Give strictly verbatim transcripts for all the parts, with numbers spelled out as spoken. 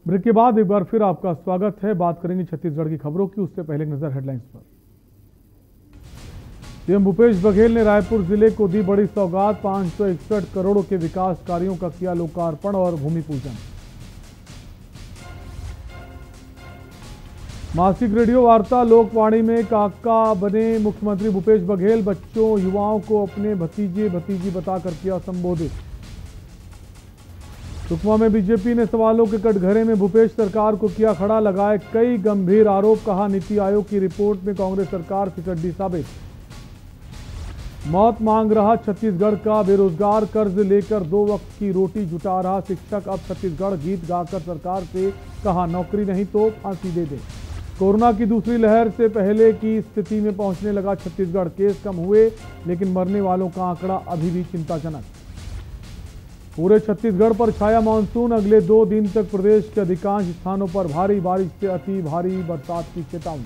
Break के बाद एक बार फिर आपका स्वागत है। बात करेंगे छत्तीसगढ़ की खबरों की, उससे पहले नजर हेडलाइंस पर। सीएम भूपेश बघेल ने रायपुर जिले को दी बड़ी सौगात, पांच सौ इकसठ करोड़ के विकास कार्यों का किया लोकार्पण और भूमि पूजन। मासिक रेडियो वार्ता लोकवाणी में काका बने मुख्यमंत्री भूपेश बघेल, बच्चों युवाओं को अपने भतीजे भतीजी बताकर किया संबोधित। सुकमा में बीजेपी ने सवालों के कटघरे में भूपेश सरकार को किया खड़ा, लगाए कई गंभीर आरोप, कहा नीति आयोग की रिपोर्ट में कांग्रेस सरकार फिसड्डी साबित। मौत मांग रहा छत्तीसगढ़ का बेरोजगार, कर्ज लेकर दो वक्त की रोटी जुटा रहा शिक्षक, अब छत्तीसगढ़ गीत गाकर सरकार से कहा नौकरी नहीं तो फांसी दे दे। कोरोना की दूसरी लहर से पहले की स्थिति में पहुंचने लगा छत्तीसगढ़, केस कम हुए लेकिन मरने वालों का आंकड़ा अभी भी चिंताजनक। पूरे छत्तीसगढ़ पर छाया मानसून, अगले दो दिन तक प्रदेश के अधिकांश स्थानों पर भारी बारिश से अति भारी बरसात की चेतावनी।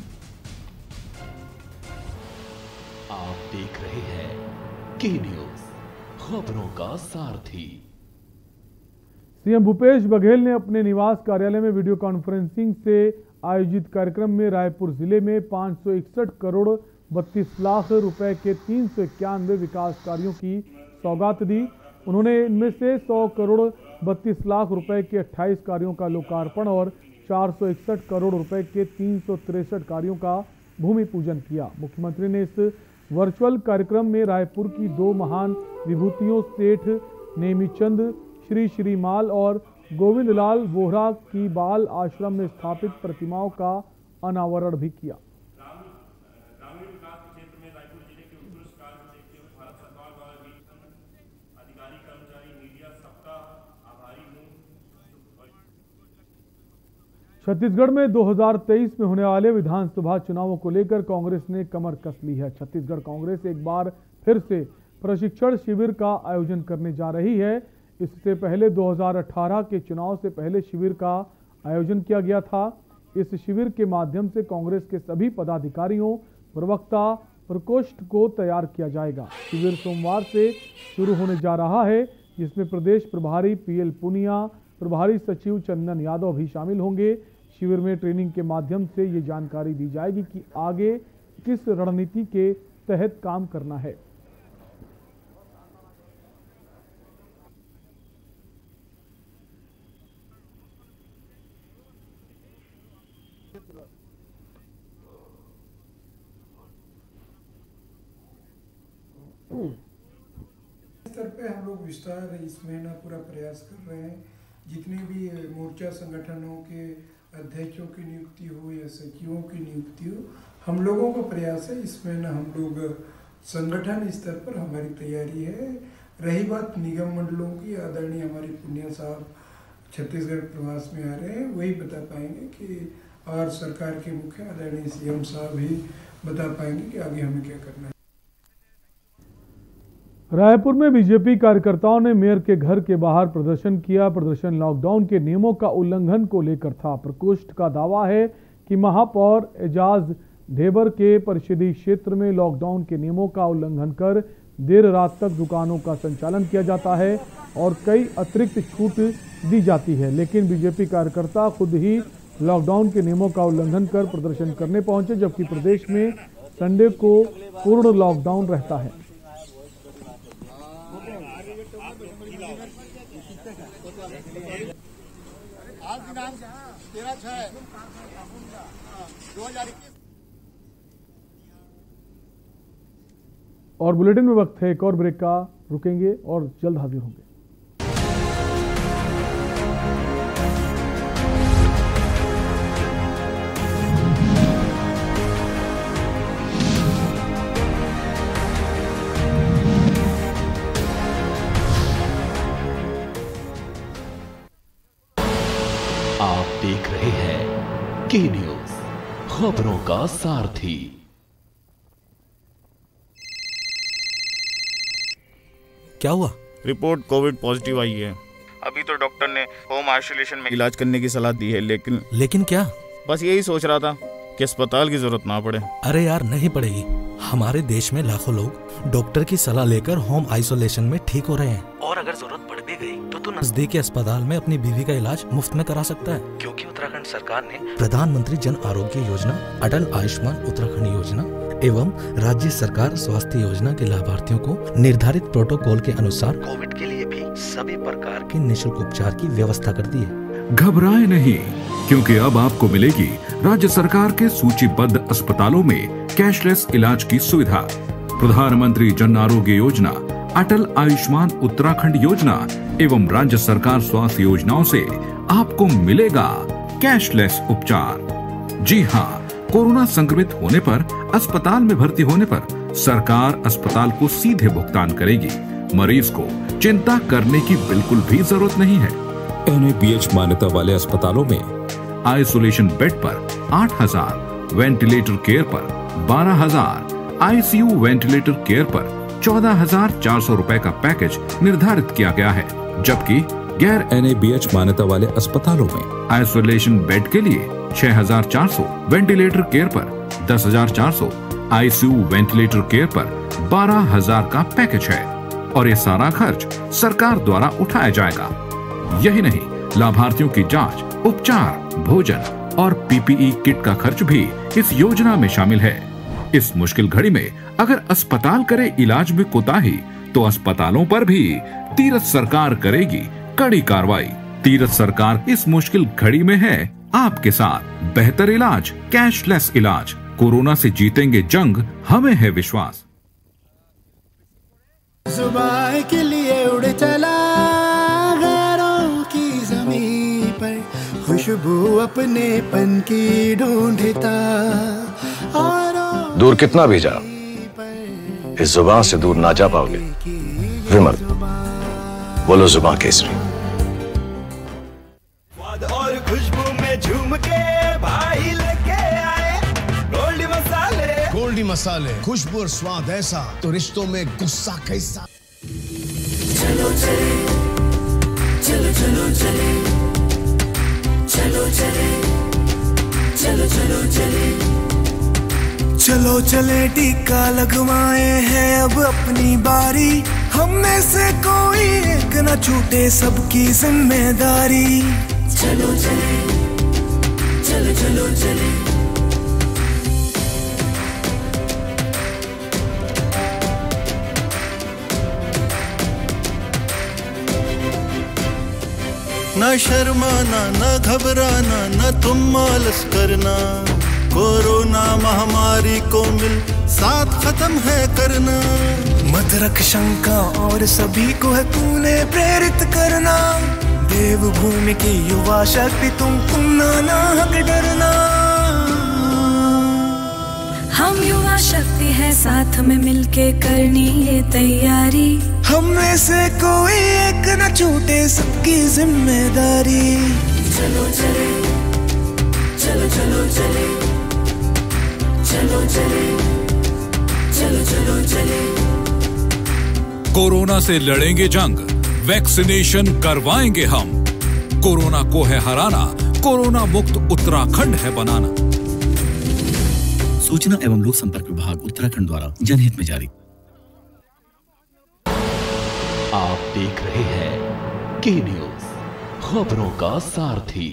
आप देख रहे हैं के न्यूज, खबरों का सारथी। सीएम भूपेश बघेल ने अपने निवास कार्यालय में वीडियो कॉन्फ्रेंसिंग से आयोजित कार्यक्रम में रायपुर जिले में पांच सौ इकसठ करोड़ बत्तीस लाख रुपए के तीन सौ इक्यानवे विकास कार्यों की सौगात दी। उन्होंने इनमें से सौ करोड़ बत्तीस लाख रुपए के अट्ठाईस कार्यों का लोकार्पण और चार सौ इकसठ करोड़ रुपए के तीन सौ तिरसठ कार्यों का भूमि पूजन किया। मुख्यमंत्री ने इस वर्चुअल कार्यक्रम में रायपुर की दो महान विभूतियों सेठ नेमीचंद श्री श्रीमाल और गोविंद लाल बोहरा की बाल आश्रम में स्थापित प्रतिमाओं का अनावरण भी किया। छत्तीसगढ़ में दो हज़ार तेईस में होने वाले विधानसभा चुनावों को लेकर कांग्रेस ने कमर कस ली है। छत्तीसगढ़ कांग्रेस एक बार फिर से प्रशिक्षण शिविर का आयोजन करने जा रही है। इससे पहले दो हज़ार अठारह के चुनाव से पहले शिविर का आयोजन किया गया था। इस शिविर के माध्यम से कांग्रेस के सभी पदाधिकारियों, प्रवक्ता प्रकोष्ठ को तैयार किया जाएगा। शिविर सोमवार से शुरू होने जा रहा है, जिसमें प्रदेश प्रभारी पीएल पुनिया, प्रभारी सचिव चंदन यादव भी शामिल होंगे। शिविर में ट्रेनिंग के माध्यम से ये जानकारी दी जाएगी कि आगे किस रणनीति के तहत काम करना है। स्तर पे हम लोग विस्तार इस महीना पूरा प्रयास कर रहे हैं। जितने भी मोर्चा संगठनों के अध्यक्षों की नियुक्ति हो या सचिवों की नियुक्ति हो, हम लोगों का प्रयास है इस महीना हम लोग संगठन स्तर पर हमारी तैयारी है। रही बात निगम मंडलों की, आदरणीय हमारी पुनिया साहब छत्तीसगढ़ प्रवास में आ रहे हैं, वही बता पाएंगे कि, और सरकार के मुख्य आदरणीय सीएम साहब ही बता पाएंगे कि आगे हमें क्या करना है। रायपुर में बीजेपी कार्यकर्ताओं ने मेयर के घर के बाहर प्रदर्शन किया। प्रदर्शन लॉकडाउन के नियमों का उल्लंघन को लेकर था। प्रकोष्ठ का दावा है कि महापौर एजाज ढेबर के परिषदीय क्षेत्र में लॉकडाउन के नियमों का उल्लंघन कर देर रात तक दुकानों का संचालन किया जाता है और कई अतिरिक्त छूट दी जाती है, लेकिन बीजेपी कार्यकर्ता खुद ही लॉकडाउन के नियमों का उल्लंघन कर प्रदर्शन करने पहुंचे, जबकि प्रदेश में संडे को पूर्ण लॉकडाउन रहता है। आज दिनांक तेरह छह दो हजार इक्कीस। और बुलेटिन में वक्त है एक और ब्रेक का, रुकेंगे और जल्द हाजिर होंगे। आप देख रहे हैं के न्यूज, खबरों का सारथी। क्या हुआ? रिपोर्ट कोविड पॉजिटिव आई है। अभी तो डॉक्टर ने होम आइसोलेशन में इलाज करने की सलाह दी है, लेकिन लेकिन क्या? बस यही सोच रहा था कि अस्पताल की जरूरत ना पड़े। अरे यार, नहीं पड़ेगी। हमारे देश में लाखों लोग डॉक्टर की सलाह लेकर होम आइसोलेशन में ठीक हो रहे हैं, और अगर जरूरत पड़ भी गई तो तू नजदीकी अस्पताल में अपनी बीवी का इलाज मुफ्त में करा सकता है, क्योंकि उत्तराखंड सरकार ने प्रधानमंत्री जन आरोग्य योजना, अटल आयुष्मान उत्तराखंड योजना एवं राज्य सरकार स्वास्थ्य योजना के लाभार्थियों को निर्धारित प्रोटोकॉल के अनुसार कोविड के लिए भी सभी प्रकार के निःशुल्क उपचार की व्यवस्था कर दी है। घबराए नहीं, क्योंकि अब आपको मिलेगी राज्य सरकार के सूचीबद्ध अस्पतालों में कैशलेस इलाज की सुविधा। प्रधानमंत्री जन आरोग्य योजना, अटल आयुष्मान उत्तराखंड योजना एवं राज्य सरकार स्वास्थ्य योजनाओं से आपको मिलेगा कैशलेस उपचार। जी हाँ, कोरोना संक्रमित होने पर अस्पताल में भर्ती होने पर सरकार अस्पताल को सीधे भुगतान करेगी। मरीज को चिंता करने की बिल्कुल भी जरूरत नहीं है। एन ए बी एच मान्यता वाले अस्पतालों में आइसोलेशन बेड पर आठ हजार, वेंटिलेटर केयर पर बारह हजार, I C U ventilator care पर चौदह हजार चार सौ रुपए का पैकेज निर्धारित किया गया है, जबकि गैर एन ए बी एच मान्यता वाले अस्पतालों में आइसोलेशन बेड के लिए छह हजार चार सौ, वेंटिलेटर केयर पर दस हजार चार सौ, I C U ventilator care पर बारह हजार का पैकेज है और ये सारा खर्च सरकार द्वारा उठाया जाएगा। यही नहीं, लाभार्थियों की जांच, उपचार, भोजन और पी पी ई किट का खर्च भी इस योजना में शामिल है। इस मुश्किल घड़ी में अगर अस्पताल करे इलाज में कोताही तो अस्पतालों पर भी तीरथ सरकार करेगी कड़ी कार्रवाई। तीरथ सरकार इस मुश्किल घड़ी में है आपके साथ। बेहतर इलाज, कैशलेस इलाज, कोरोना से जीतेंगे जंग, हमें है विश्वास। सुबह के लिए उड़ चला गैरों की ज़मीं पर, खुशबू अपने पन की ढूंढता। दूर कितना भी जा, इस जुबान से दूर ना जा पाओगे। विमल, बोलो जुबान केसरी। और खुशबू में झूम के भाई लेके आए गोल्डी मसाले। गोल्डी मसाले, खुशबू और स्वाद ऐसा तो रिश्तों में गुस्सा कैसा। चलो चले, चलो चलो चले, चलो चले, चलो चलो चले, चलो चले टीका लगवाए हैं अब अपनी बारी। हम में से कोई एक न छूटे, सबकी जिम्मेदारी। चलो चले, चलो चलो चले। न शर्माना, न घबराना, न तुम आलस करना। कोरोना महामारी को मिल साथ खत्म है करना। मत रख शंका और सभी को है तूने प्रेरित करना। देवभूमि की युवा शक्ति तुम तुमना ना हक डरना। हम युवा शक्ति है, साथ में मिलके करनी ये तैयारी। हम में से कोई एक न छूटे, सबकी जिम्मेदारी। चलो चले, चलो चलो चले, चलो चले, चलो चलो चले। कोरोना से लड़ेंगे जंग, वैक्सीनेशन करवाएंगे हम। कोरोना को है हराना, कोरोना मुक्त उत्तराखंड है बनाना। सूचना एवं लोक संपर्क विभाग उत्तराखंड द्वारा जनहित में जारी। आप देख रहे हैं के न्यूज, खबरों का सारथी।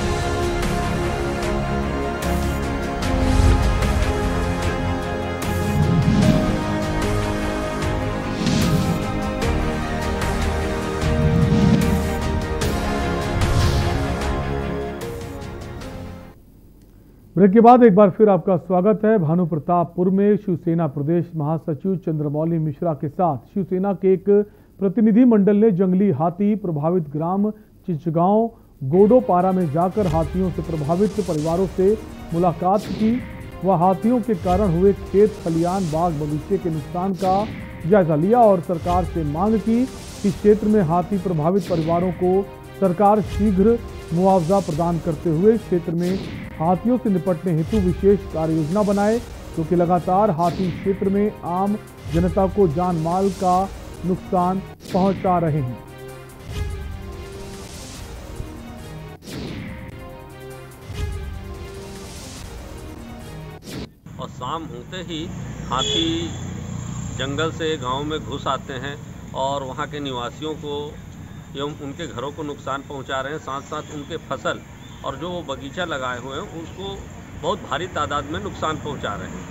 ब्रेक के बाद एक बार फिर आपका स्वागत है। भानु प्रतापपुर में शिवसेना प्रदेश महासचिव चंद्रमौली मिश्रा के साथ शिवसेना के एक प्रतिनिधि मंडल ने जंगली हाथी प्रभावित ग्राम चिचगांव गोडोपारा में जाकर हाथियों से प्रभावित परिवारों से मुलाकात की व हाथियों के कारण हुए खेत खलियान बाग बगीचे के नुकसान का जायजा लिया और सरकार से मांग की कि क्षेत्र में हाथी प्रभावित परिवारों को सरकार शीघ्र मुआवजा प्रदान करते हुए क्षेत्र में हाथियों से निपटने हेतु विशेष कार्य योजना बनाए, क्योंकि लगातार हाथी क्षेत्र में आम जनता को जान माल का नुकसान पहुंचा रहे हैं। और शाम होते ही हाथी जंगल से गांव में घुस आते हैं और वहां के निवासियों को एवं उनके घरों को नुकसान पहुंचा रहे हैं, साथ साथ उनके फसल और जो वो बगीचा लगाए हुए हैं उसको बहुत भारी तादाद में नुकसान पहुंचा रहे हैं।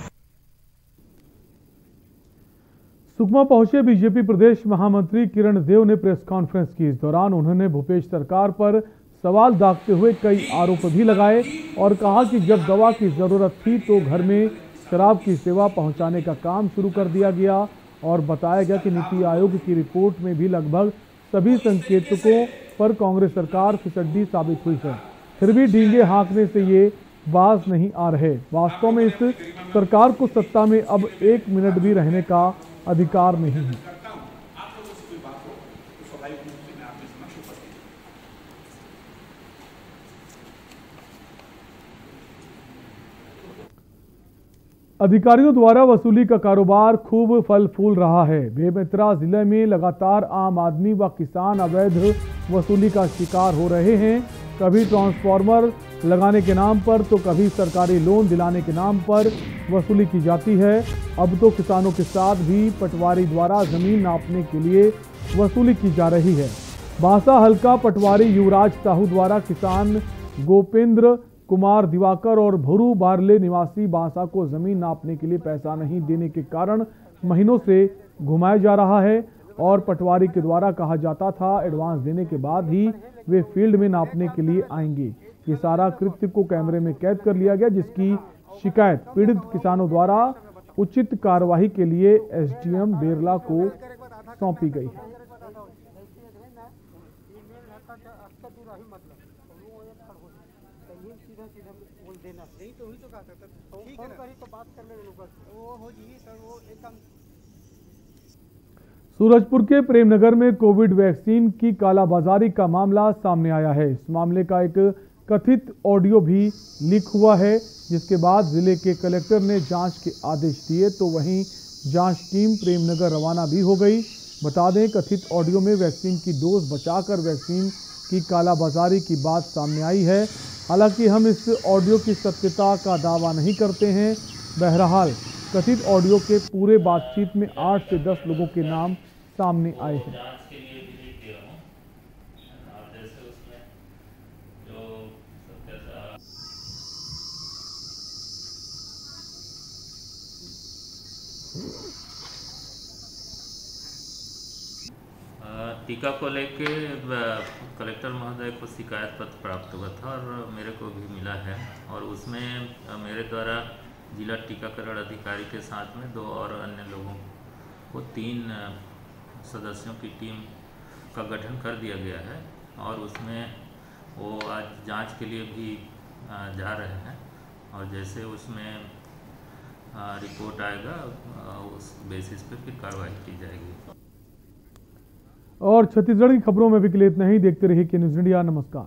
सुकमा पहुंचे बीजेपी प्रदेश महामंत्री किरण देव ने प्रेस कॉन्फ्रेंस की। इस दौरान उन्होंने भूपेश सरकार पर सवाल दागते हुए कई आरोप भी लगाए और कहा कि जब दवा की जरूरत थी तो घर में शराब की सेवा पहुंचाने का काम शुरू कर दिया गया और बताया गया कि नीति आयोग की रिपोर्ट में भी लगभग सभी संकेतकों पर कांग्रेस सरकार फिसड्डी साबित हुई है, फिर भी डींगे हाँकने से ये बाज नहीं आ रहे। वास्तव में इस सरकार को सत्ता में अब एक मिनट भी रहने का अधिकार नहीं है। अधिकारियों द्वारा वसूली का कारोबार खूब फल फूल रहा है। बेमेतरा जिले में लगातार आम आदमी व किसान अवैध वसूली का शिकार हो रहे हैं। कभी ट्रांसफार्मर लगाने के नाम पर तो कभी सरकारी लोन दिलाने के नाम पर वसूली की जाती है। अब तो किसानों के साथ भी पटवारी द्वारा जमीन नापने के लिए वसूली की जा रही है। बांसा हल्का पटवारी युवराज साहू द्वारा किसान गोपेंद्र कुमार दिवाकर और भुरू बारले निवासी बांसा को जमीन नापने के लिए पैसा नहीं देने के कारण महीनों से घुमाया जा रहा है और पटवारी के द्वारा कहा जाता था एडवांस देने के बाद ही वे फील्ड में नापने के लिए आएंगे। ये सारा कृत्य को कैमरे में कैद कर लिया गया, जिसकी शिकायत पीड़ित किसानों द्वारा उचित कार्रवाई के लिए एसडीएम बेरला को सौंपी गई है। सूरजपुर के प्रेमनगर में कोविड वैक्सीन की कालाबाजारी का मामला सामने आया है। इस मामले का एक कथित ऑडियो भी लीक हुआ है, जिसके बाद जिले के कलेक्टर ने जांच के आदेश दिए तो वहीं जांच टीम प्रेमनगर रवाना भी हो गई। बता दें, कथित ऑडियो में वैक्सीन की डोज बचाकर वैक्सीन की कालाबाजारी की बात सामने आई है। हालांकि हम इस ऑडियो की सत्यता का दावा नहीं करते हैं। बहरहाल कथित ऑडियो के पूरे बातचीत में आठ से दस लोगों के नाम सामने आए हैं। टीका को लेके कलेक्टर महोदय को शिकायत पत्र प्राप्त हुआ था और मेरे को भी मिला है और उसमें मेरे द्वारा जिला टीकाकरण अधिकारी के साथ में दो और अन्य लोगों को तीन सदस्यों की टीम का गठन कर दिया गया है और उसमें वो आज जांच के लिए भी जा रहे हैं और जैसे उसमें रिपोर्ट आएगा उस बेसिस पे फिर कार्रवाई की जाएगी। और छत्तीसगढ़ की खबरों में भी के लिए इतना ही। देखते रहिए के न्यूज़ इंडिया। नमस्कार।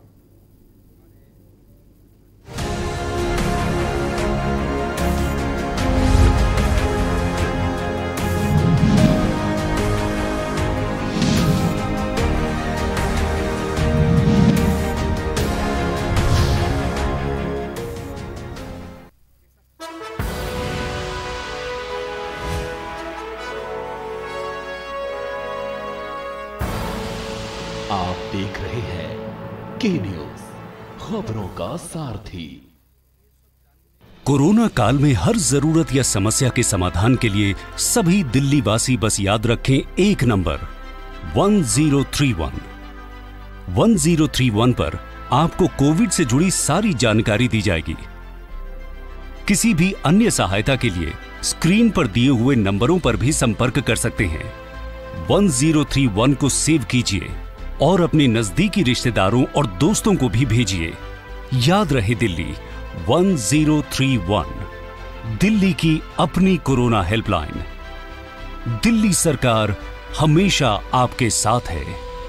आप देख रहे हैं के न्यूज, खबरों का सारथी। कोरोना काल में हर जरूरत या समस्या के समाधान के लिए सभी दिल्ली वासी बस याद रखें एक number one zero three one. One zero three one पर आपको कोविड से जुड़ी सारी जानकारी दी जाएगी। किसी भी अन्य सहायता के लिए स्क्रीन पर दिए हुए नंबरों पर भी संपर्क कर सकते हैं। वन ज़ीरो थ्री वन को सेव कीजिए और अपने नजदीकी रिश्तेदारों और दोस्तों को भी भेजिए। याद रहे Delhi one zero three one, Delhi की अपनी कोरोना हेल्पलाइन। दिल्ली सरकार हमेशा आपके साथ है।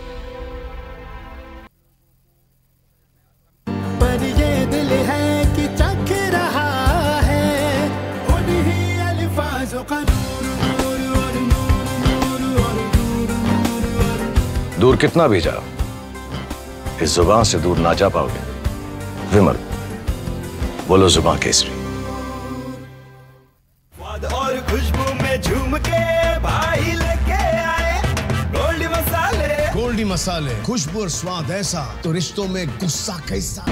पर ये दिल है कि चख रहा है उन्हीं अल्फाजों का नूर और नूर और नूर। दूर कितना भी जाओ, इस जुबान से दूर ना जा पाओगे। विमल, बोलो जुबान केसरी। और खुशबू में झूम के भाई लेके आए गोल्डी मसाले। गोल्डी गोल्डी मसाले, खुशबू और स्वाद ऐसा तो रिश्तों में गुस्सा कैसा।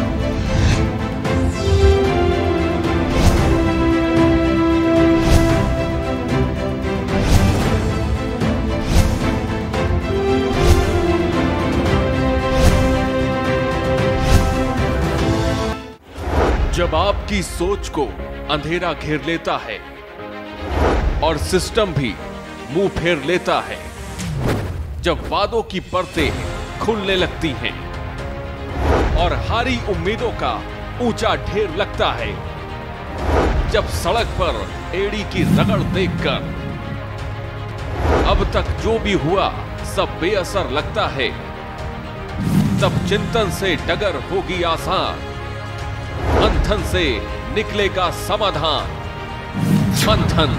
जब आपकी सोच को अंधेरा घेर लेता है और सिस्टम भी मुंह फेर लेता है, जब वादों की परतें खुलने लगती हैं और हारी उम्मीदों का ऊंचा ढेर लगता है, जब सड़क पर एड़ी की रगड़ देखकर अब तक जो भी हुआ सब बेअसर लगता है, तब चिंतन से डगर होगी आसान, मंथन से निकलेगा समाधान। मंथन।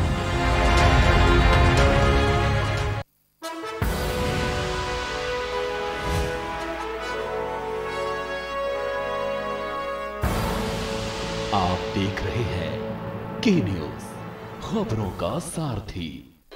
आप देख रहे हैं के न्यूज, खबरों का सारथी।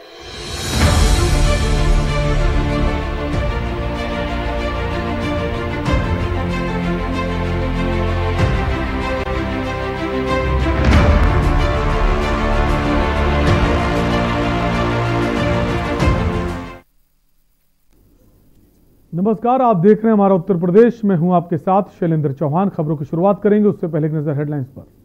नमस्कार, आप देख रहे हैं हमारा उत्तर प्रदेश। मैं हूं आपके साथ शैलेंद्र चौहान। खबरों की शुरुआत करेंगे उससे पहले एक नजर हेडलाइंस पर।